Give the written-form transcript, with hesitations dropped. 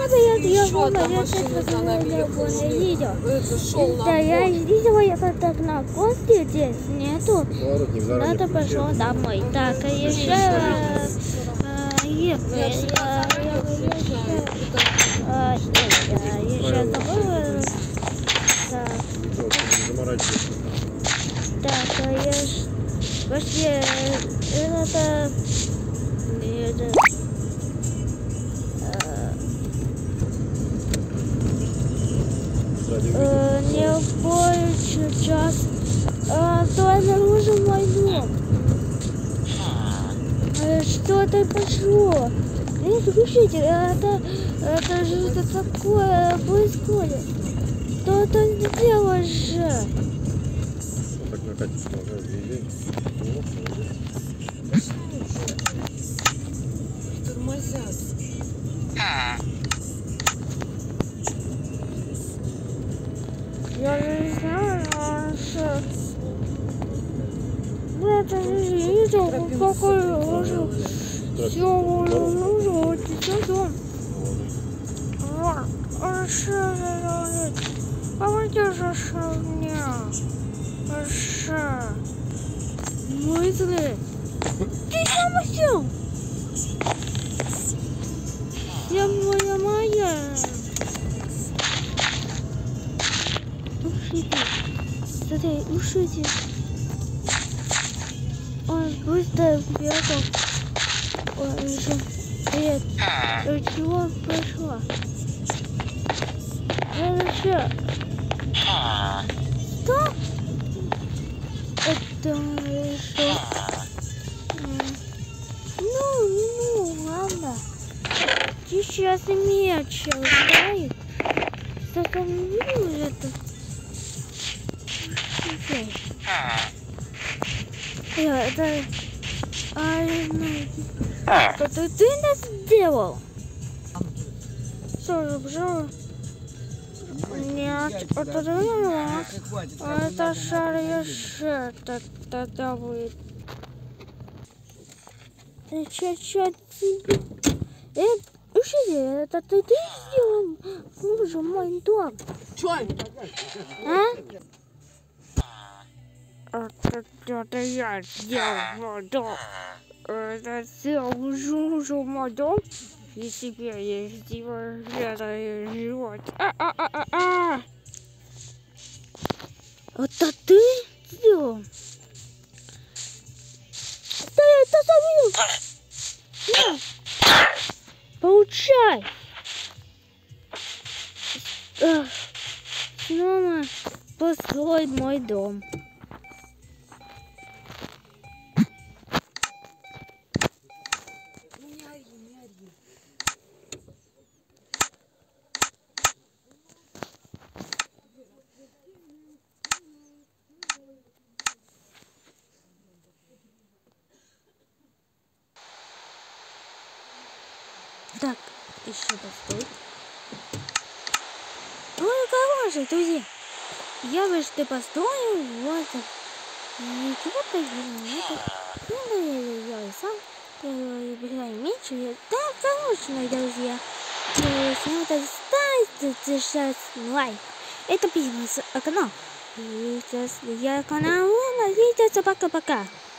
я видел. Да, я видела, я так на кости здесь нету. Надо пошел домой. Так, еще забыла. Так, я вообще это не больше час, то обнаружил мой дом. Что-то пошло. Слушайте, это же что такое происходит? Что-то сделаешь же. Так накатится уже две. Тормозят. Я не знаю, что... Это не видел, какой ужас. Все ужас, все дом. Подержишь меня. Мысли. Ты сам сел. Я моя. Ушите. Смотри, ушите. Он быстро бегал. Ой, еще. Привет. Чего прошло? Это что? Что? Это что? Ну, ладно. Сейчас меч ставит. Так он видел это? Это... Это ты это сделал? Что же, пожалуйста? Нет, это не это шаришь, тогда будет. Чё ты? Это ты сделал? Боже, мой дом. Чё? Это я сделал дом. Это сделал мой дом. И теперь я сделаю это живот. Это ты сделал? Да я это забил! Получай! Снова построй мой дом. Так, еще постой. Ну и хорошо, друзья. Я бы что построил, вот. Ничего-то я сам. Я играю меньше. Да, конечно, друзья. Если это ставить лайк, это подписываться на канал. И сейчас я канал. Увидимся, пока-пока.